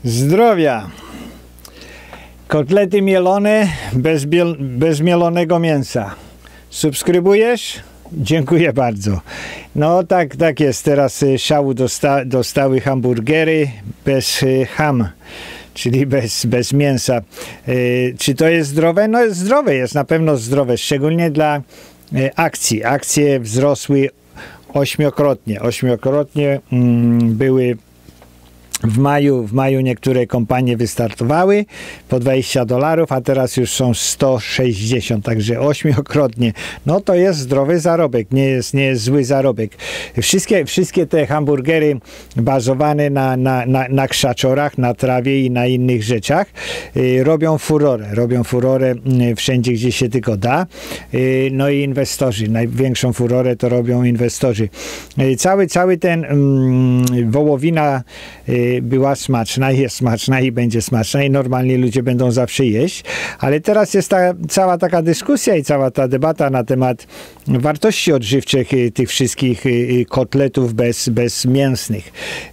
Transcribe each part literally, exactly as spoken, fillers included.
Zdrowia. Kotlety mielone bez, bez mielonego mięsa. Subskrybujesz? Dziękuję bardzo. No tak, tak jest. Teraz szału dosta, dostały hamburgery bez ham, czyli bez, bez mięsa. Yy, czy to jest zdrowe? No zdrowe jest, na pewno zdrowe, szczególnie dla yy, akcji. Akcje wzrosły ośmiokrotnie. Ośmiokrotnie mm, były W maju, w maju niektóre kompanie wystartowały po dwadzieścia dolarów, a teraz już są sto sześćdziesiąt, także ośmiokrotnie. No to jest zdrowy zarobek, nie jest, nie jest zły zarobek. Wszystkie, wszystkie te hamburgery bazowane na, na, na, na krzaczorach, na trawie i na innych rzeczach y, robią furorę. Robią furorę y, wszędzie, gdzie się tylko da. Y, no i inwestorzy, największą furorę to robią inwestorzy. Y, cały, cały ten y, wołowina y, była smaczna, jest smaczna i będzie smaczna i normalnie ludzie będą zawsze jeść, ale teraz jest ta cała taka dyskusja i cała ta debata na temat wartości odżywczych tych wszystkich kotletów bez, bezmięsnych.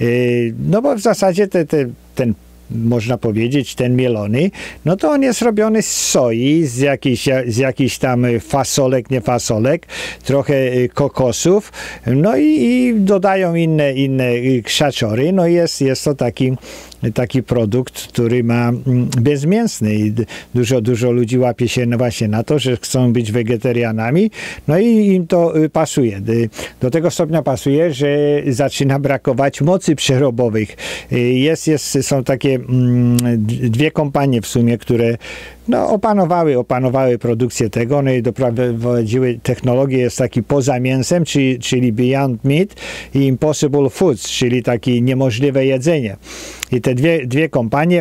No bo w zasadzie te, te, ten można powiedzieć, ten mielony, no to on jest robiony z soi, z jakichś, z jakichś tam fasolek, nie fasolek, trochę kokosów, no i, i dodają inne, inne krzaczory, no jest, jest to taki taki produkt, który ma bezmięsny i dużo, dużo ludzi łapie się właśnie na to, że chcą być wegetarianami, no i im to pasuje. Do tego stopnia pasuje, że zaczyna brakować mocy przerobowych. Jest, jest, są takie dwie kompanie w sumie, które no, opanowały, opanowały produkcję tego, no i doprowadziły technologię, jest taki poza mięsem, czyli, czyli Beyond Meat i Impossible Foods, czyli takie niemożliwe jedzenie. I te dwie, dwie kompanie,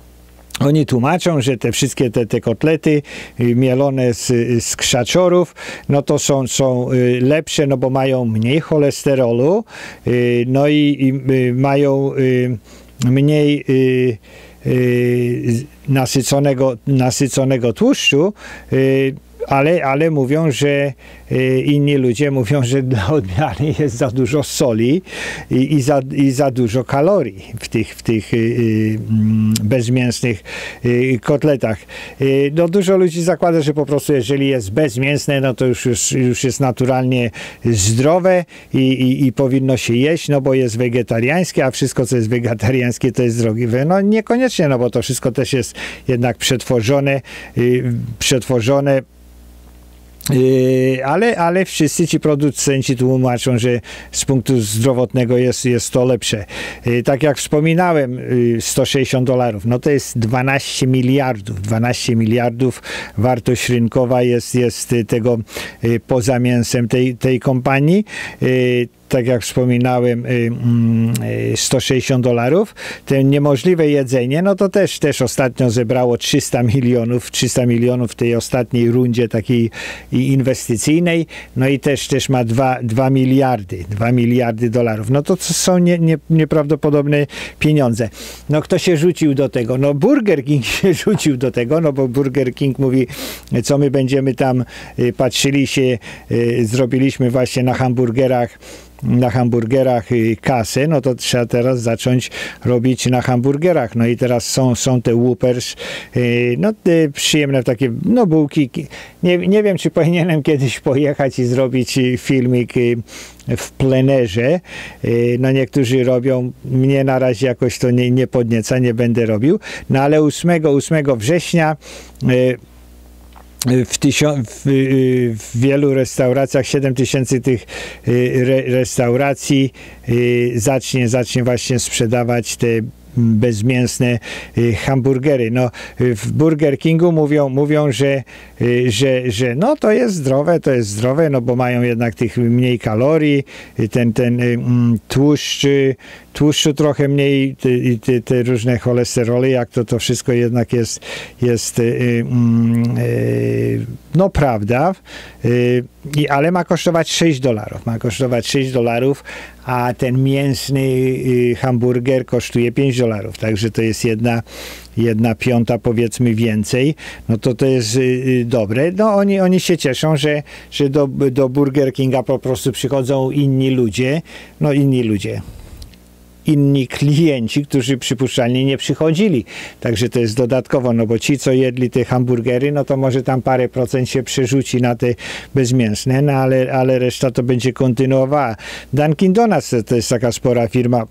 oni tłumaczą, że te wszystkie te, te kotlety mielone z, z krzaczorów, no to są, są lepsze, no bo mają mniej cholesterolu, no i, i mają mniej nasyconego, nasyconego tłuszczu, ale, ale mówią, że inni ludzie mówią, że dla odmiany jest za dużo soli i, i, za, i za dużo kalorii w tych, w tych y, bezmięsnych y, kotletach. Y, no dużo ludzi zakłada, że po prostu jeżeli jest bezmięsne, no to już, już, już jest naturalnie zdrowe i, i, i powinno się jeść, no bo jest wegetariańskie, a wszystko, co jest wegetariańskie, to jest zdrowe. No niekoniecznie, no bo to wszystko też jest jednak przetworzone, y, przetworzone Yy, ale, ale wszyscy ci producenci tłumaczą, że z punktu zdrowotnego jest, jest to lepsze. Yy, tak jak wspominałem, yy, sto sześćdziesiąt dolarów, no to jest dwanaście miliardów. dwanaście miliardów wartość rynkowa jest, jest tego yy, poza mięsem tej, tej kompanii. Yy, tak jak wspominałem, sto sześćdziesiąt dolarów. To niemożliwe jedzenie, no to też, też ostatnio zebrało trzysta milionów, trzysta milionów w tej ostatniej rundzie takiej inwestycyjnej, no i też, też ma dwa miliardy, dwa miliardy dolarów. No to są nie, nie, nieprawdopodobne pieniądze. No kto się rzucił do tego? No Burger King się rzucił do tego, no bo Burger King mówi, co my będziemy tam patrzyli się, zrobiliśmy właśnie na hamburgerach na hamburgerach kasę, no to trzeba teraz zacząć robić na hamburgerach. No i teraz są, są te Whoppers, no te przyjemne takie, no bułki. Nie, nie wiem, czy powinienem kiedyś pojechać i zrobić filmik w plenerze. No niektórzy robią, mnie na razie jakoś to nie, nie podnieca, nie będę robił. No ale ósmego września W, w, w wielu restauracjach, siedem tysięcy tych re, restauracji zacznie, zacznie właśnie sprzedawać te bezmięsne hamburgery. No, w Burger Kingu mówią, mówią że, że, że no to jest zdrowe, to jest zdrowe, no bo mają jednak tych mniej kalorii, ten, ten tłuszcz, tłuszczu trochę mniej, te, te, te różne cholesterole, jak to to wszystko jednak jest, jest no prawda, ale ma kosztować sześć dolarów. Ma kosztować sześć dolarów, a ten mięsny hamburger kosztuje pięć dolarów. Także to jest jedna, jedna piąta powiedzmy więcej. No to to jest dobre. No oni, oni się cieszą, że, że do, do Burger Kinga po prostu przychodzą inni ludzie. No inni ludzie. inni klienci, którzy przypuszczalnie nie przychodzili. Także to jest dodatkowo, no bo ci, co jedli te hamburgery, no to może tam parę procent się przerzuci na te bezmięsne, no ale, ale reszta to będzie kontynuowała. Dunkin' Donuts to, to jest taka spora firma,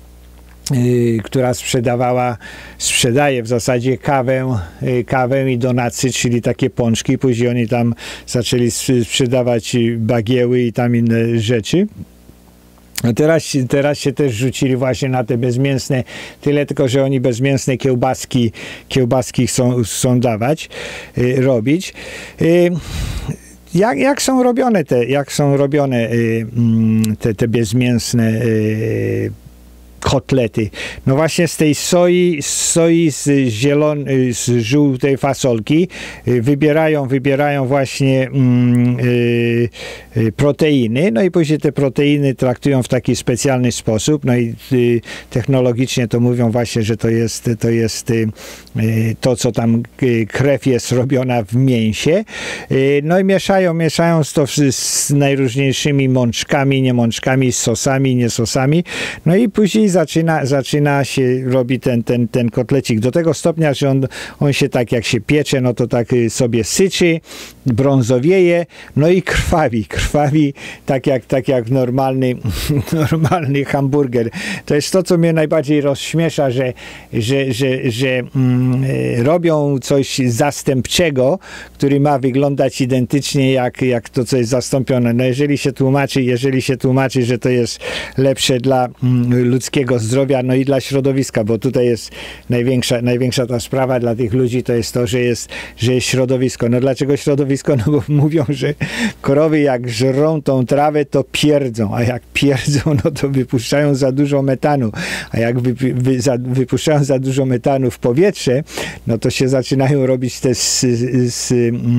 Yy, która sprzedawała, sprzedaje w zasadzie kawę, yy, kawę i donacy, czyli takie pączki. Później oni tam zaczęli sprzedawać bagieły i tam inne rzeczy. No teraz, teraz się też rzucili właśnie na te bezmięsne, tyle tylko, że oni bezmięsne kiełbaski, kiełbaski chcą, chcą dawać, yy, robić. Yy, Jak, jak są robione te, jak są robione y, te, te bezmięsne y, kotlety? No właśnie z tej soi, soi z, zielon, z żółtej fasolki y, wybierają, wybierają właśnie y, y, proteiny, no i później te proteiny traktują w taki specjalny sposób, no i y, technologicznie to mówią właśnie, że to jest, to jest y, to, co tam y, krew jest robiona w mięsie, y, no i mieszają, mieszają to z, z najróżniejszymi mączkami, nie mączkami, z sosami, nie sosami, no i później zaczyna, zaczyna się, robi ten, ten, ten kotlecik do tego stopnia, że on, on się tak jak się piecze, no to tak sobie syczy, brązowieje, no i krwawi, krwawi tak jak, tak jak normalny, normalny hamburger. To jest to, co mnie najbardziej rozśmiesza, że, że, że, że mm, robią coś zastępczego, który ma wyglądać identycznie jak, jak to, co jest zastąpione. No jeżeli się tłumaczy, jeżeli się tłumaczy, że to jest lepsze dla mm, ludzkiego zdrowia, no i dla środowiska, bo tutaj jest największa, największa ta sprawa dla tych ludzi, to jest to, że jest, że jest środowisko. No dlaczego środowisko? No bo mówią, że krowy jak żrą tą trawę, to pierdzą, a jak pierdzą, no to wypuszczają za dużo metanu, a jak wy, wy, za, wypuszczają za dużo metanu w powietrze, no to się zaczynają robić te s, s,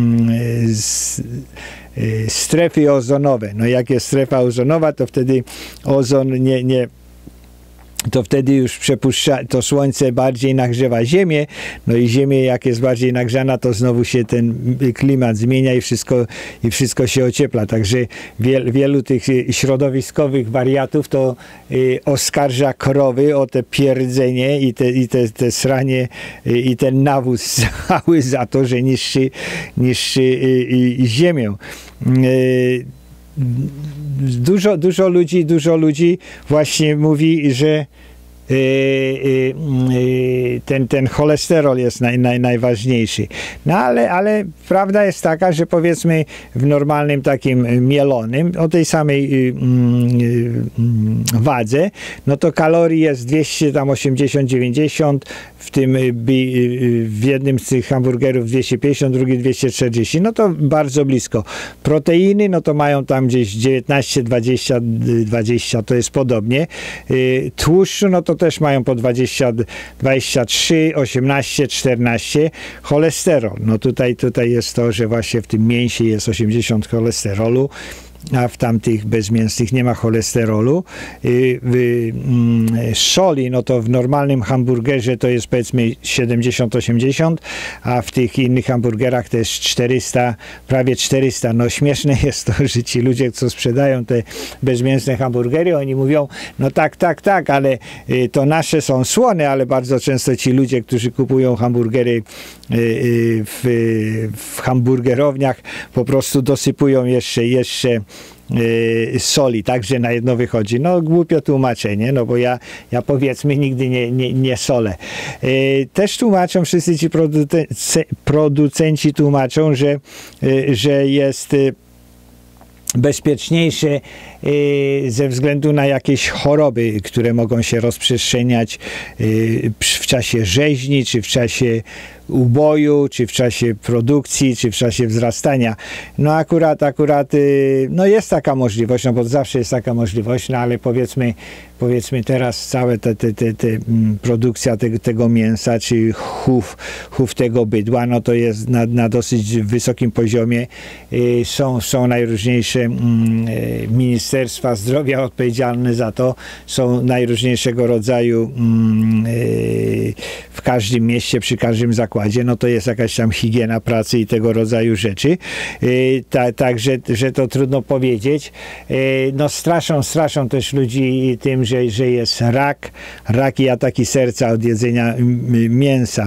s, strefy ozonowe. No jak jest strefa ozonowa, to wtedy ozon nie, nie to wtedy już przepuszcza, to słońce bardziej nagrzewa ziemię, no i ziemię jak jest bardziej nagrzana, to znowu się ten klimat zmienia i wszystko, i wszystko się ociepla. Także wiel, wielu tych środowiskowych wariatów to y, oskarża krowy o te pierdzenie i te, i te, te sranie y, i ten nawóz cały za to, że niszczy, niszczy y, y, ziemię. Y, Dużo, dużo ludzi, dużo ludzi właśnie mówi, że Yy, yy, ten, ten cholesterol jest naj, naj, najważniejszy. No ale, ale prawda jest taka, że powiedzmy w normalnym takim mielonym, o tej samej yy, yy, wadze, no to kalorii jest dwieście osiemdziesiąt dziewięćdziesiąt, w tym yy, yy, w jednym z tych hamburgerów dwieście pięćdziesiąt, drugi dwieście czterdzieści, no to bardzo blisko. Proteiny, no to mają tam gdzieś dziewiętnaście, dwadzieścia, dwadzieścia, to jest podobnie. Yy, tłuszczu, no to też mają po dwadzieścia, dwadzieścia trzy, osiemnaście, czternaście. Cholesterol, no tutaj, tutaj jest to, że właśnie w tym mięsie jest osiemdziesiąt cholesterolu, a w tamtych bezmięsnych nie ma cholesterolu. W soli, no to w normalnym hamburgerze to jest powiedzmy siedemdziesiąt osiemdziesiąt, a w tych innych hamburgerach to jest czterysta, prawie czterysta. No śmieszne jest to, że ci ludzie, co sprzedają te bezmięsne hamburgery, oni mówią, no tak, tak, tak, ale to nasze są słone, ale bardzo często ci ludzie, którzy kupują hamburgery w, w hamburgerowniach, po prostu dosypują jeszcze, jeszcze Yy, soli, także na jedno wychodzi. No głupio tłumaczenie, no bo ja, ja powiedzmy nigdy nie, nie, nie solę. Yy, też tłumaczą, wszyscy ci producenci, producenci tłumaczą, że, yy, że jest yy, bezpieczniejsze yy, ze względu na jakieś choroby, które mogą się rozprzestrzeniać yy, w czasie rzeźni, czy w czasie uboju, czy w czasie produkcji, czy w czasie wzrastania. No akurat, akurat, yy, no jest taka możliwość, no bo zawsze jest taka możliwość, no ale powiedzmy, powiedzmy teraz całe te, te, te, te produkcja tego, tego mięsa, czy chów, chów tego bydła, no to jest na, na dosyć wysokim poziomie. Yy, są, są najróżniejsze yy, Ministerstwa Zdrowia odpowiedzialne za to, są najróżniejszego rodzaju yy, w każdym mieście, przy każdym zakładzie zakładzie, no to jest jakaś tam higiena pracy i tego rodzaju rzeczy. Ta, także, że to trudno powiedzieć. No straszą, straszą też ludzi tym, że, że jest rak, rak i ataki serca od jedzenia mięsa.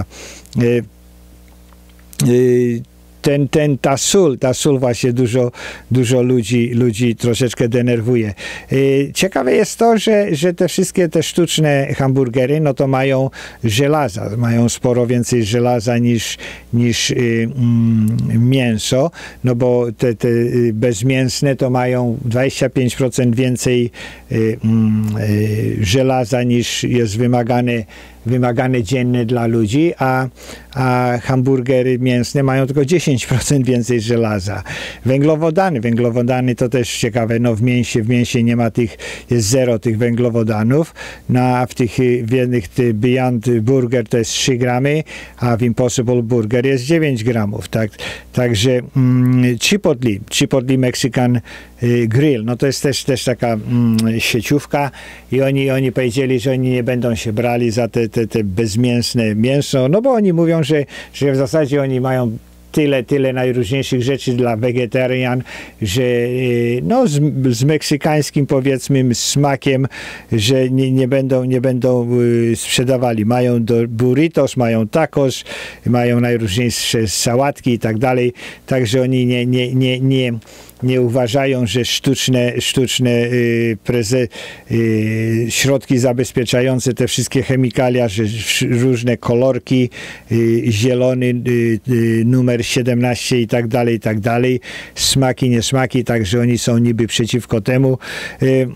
Ten, ten, ta sól, ta sól właśnie dużo, dużo ludzi, ludzi troszeczkę denerwuje. Ciekawe jest to, że, że te wszystkie te sztuczne hamburgery, no to mają żelaza, mają sporo więcej żelaza niż, niż mm, mięso, no bo te, te bezmięsne to mają dwadzieścia pięć procent więcej mm, żelaza niż jest wymagane wymagane dziennie dla ludzi, a, a hamburgery mięsne mają tylko dziesięć procent więcej żelaza. Węglowodany, węglowodany to też ciekawe, no w mięsie, w mięsie nie ma tych, jest zero tych węglowodanów, no a w tych w jednych tych Beyond Burger to jest trzy gramy, a w Impossible Burger jest dziewięć gramów, tak? Także mm, Chipotle, Chipotle Mexican Grill, no to jest też, też taka mm, sieciówka i oni, oni powiedzieli, że oni nie będą się brali za te, te, te bezmięsne mięso, no bo oni mówią, że, że w zasadzie oni mają tyle, tyle najróżniejszych rzeczy dla wegetarian, że no z, z meksykańskim powiedzmy smakiem, że nie, nie będą, nie będą sprzedawali. Mają do burritos, mają tacos, mają najróżniejsze sałatki i tak dalej, także oni nie, nie, nie, nie nie uważają, że sztuczne, sztuczne y, preze, y, środki zabezpieczające te wszystkie chemikalia, że różne kolorki, y, zielony, y, y, numer siedemnaście i tak dalej, i tak dalej, smaki, niesmaki, także oni są niby przeciwko temu. Y,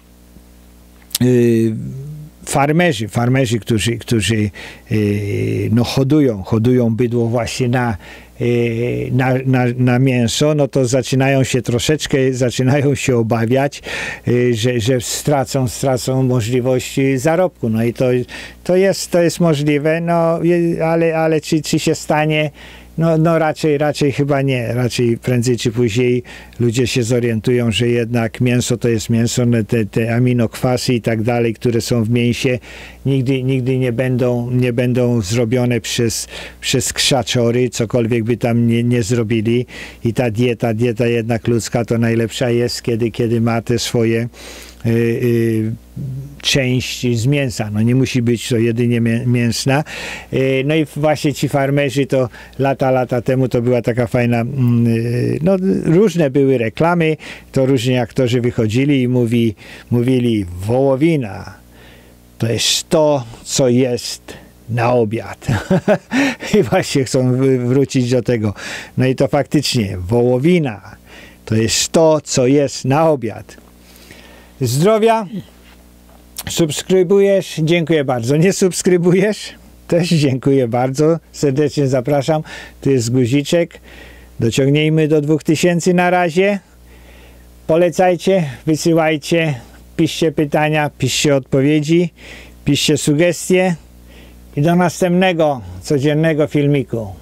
y, Farmerzy, farmerzy, którzy, którzy y, no, hodują, hodują bydło właśnie na Na, na, na mięso, no to zaczynają się troszeczkę, zaczynają się obawiać, że, że stracą, stracą możliwości zarobku. No i to, to, jest, to jest możliwe, no ale, ale czy, czy się stanie? No, no raczej, raczej chyba nie. Raczej prędzej czy później ludzie się zorientują, że jednak mięso to jest mięso, te, te aminokwasy i tak dalej, które są w mięsie, nigdy, nigdy nie będą, nie będą zrobione przez, przez krzaczory, cokolwiek by tam nie, nie zrobili. I ta dieta, dieta jednak ludzka to najlepsza jest, kiedy, kiedy ma te swoje y, y, część z mięsa. No nie musi być to jedynie mięsna. No i właśnie ci farmerzy to lata, lata temu to była taka fajna, no różne były reklamy, to różni aktorzy wychodzili i mówi, mówili wołowina to jest to, co jest na obiad. I właśnie chcą wrócić do tego. No i to faktycznie wołowina to jest to, co jest na obiad. Zdrowia. Subskrybujesz? Dziękuję bardzo. Nie subskrybujesz? Też dziękuję bardzo. Serdecznie zapraszam. Tu jest guziczek. Dociągnijmy do dwóch tysięcy na razie. Polecajcie, wysyłajcie, piszcie pytania, piszcie odpowiedzi, piszcie sugestie i do następnego codziennego filmiku.